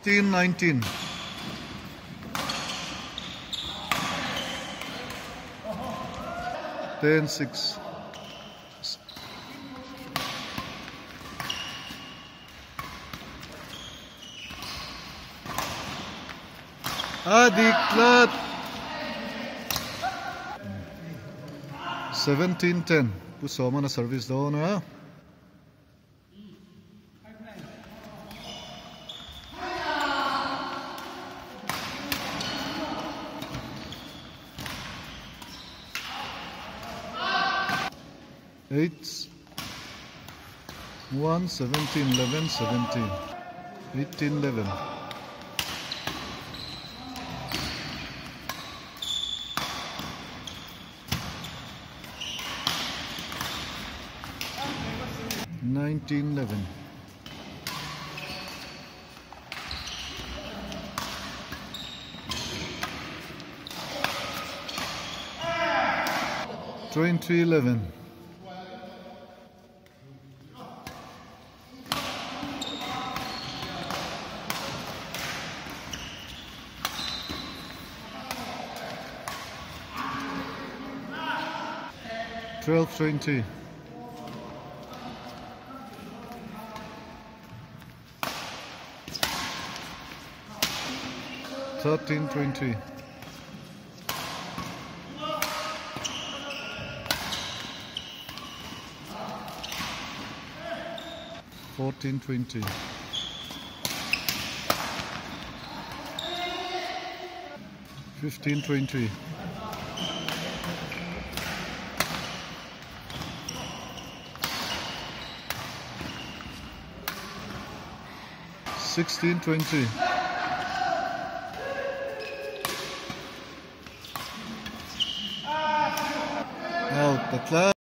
16-19. Ten 6. Diklat. 17-10. Pusoma na service daw na. Eight 1 17 11 17 18 11 19 11 20 11 12-20 13-20 14-20 15-20 16-20 out the cloud.